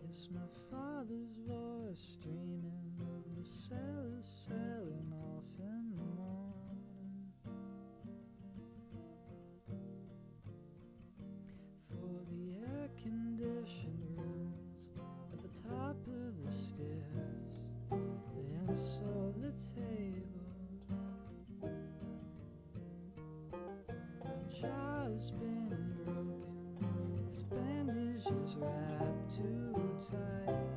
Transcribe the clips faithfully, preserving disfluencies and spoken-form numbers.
It's my father's voice dreaming of the sailors sailing off in the morning for the air-conditioned rooms at the top of the stairs. And so the table, my jaw's been broken, this bandage is wrapped too tight.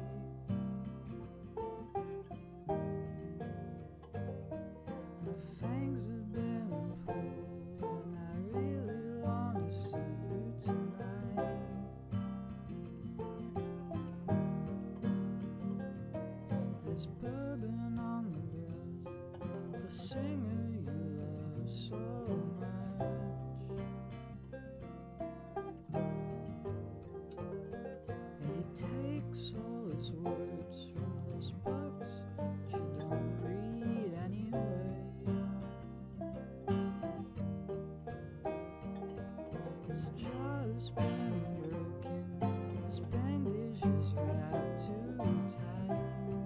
My fangs have been pulled, and I really want to see you tonight. There's bourbon on the breath, the singer you love so much, and he takes all his words from those books you don't read anyway. His jaw's been broken, his bandage is wrapped too tight.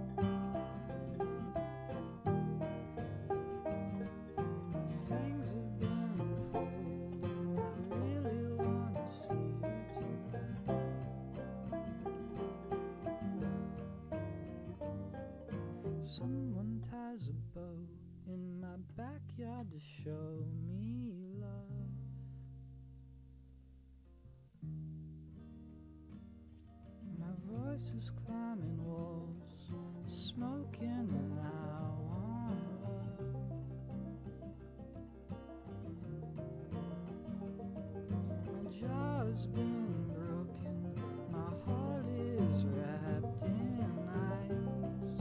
Things have been pulled, and I really want to see you tonight. Someone ties a bow in my backyard to show me love. My voice is climbing walls, smoking, and I want love. My jaw's been broken, my heart is wrapped in ice.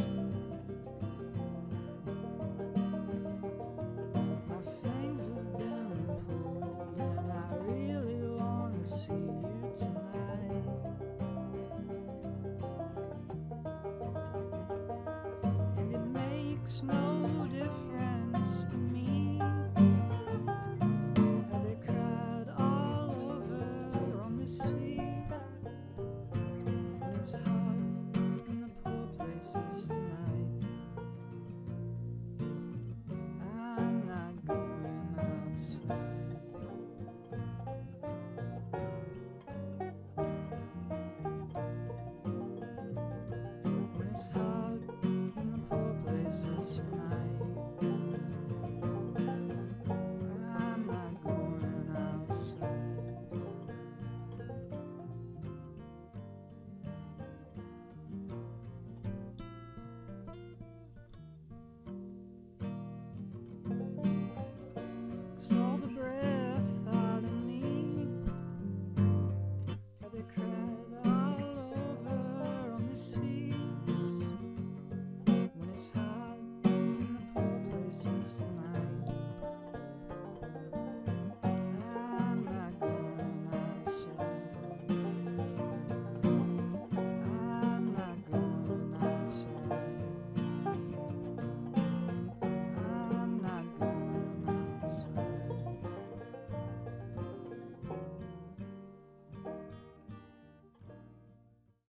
My fangs have been pulled, and I really want to see you tonight. And it makes no difference to me how they cried all over on the sea. When it's hot in the poor places tonight, I'm not going outside. When it's hot